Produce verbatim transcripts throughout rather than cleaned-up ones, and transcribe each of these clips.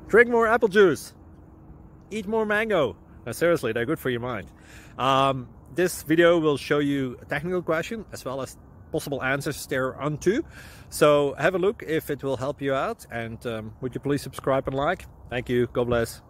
Drink more apple juice. Eat more mango. No, seriously, they're good for your mind. Um, this video will show you a technical question as well as possible answers thereunto. So have a look if it will help you out, and um, would you please subscribe and like? Thank you. God bless.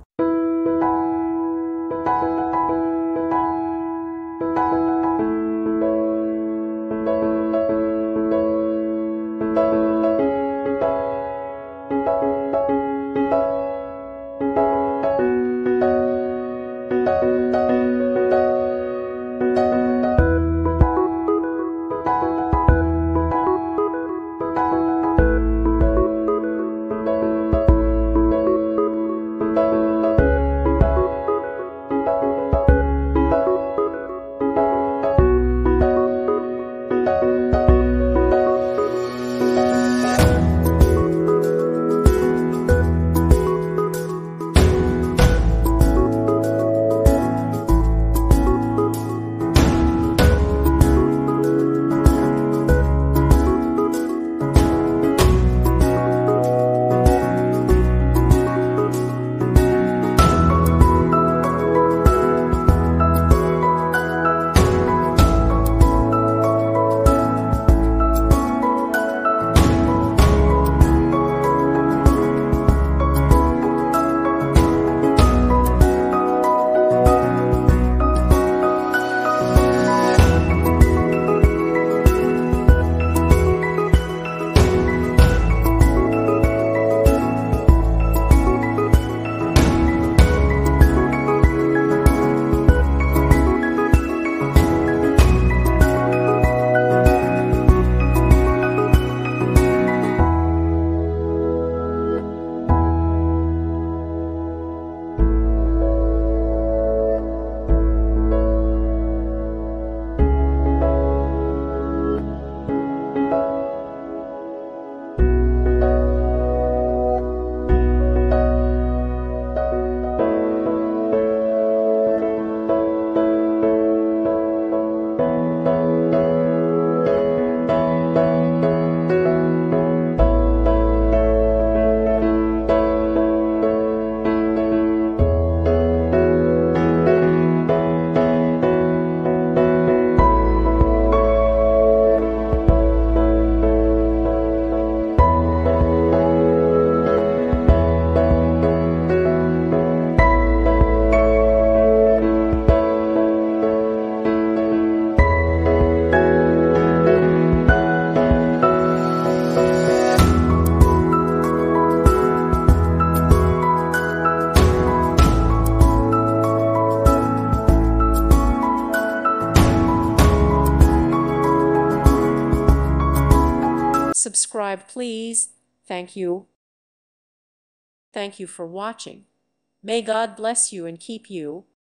Subscribe, please. Thank you. Thank you for watching. May God bless you and keep you.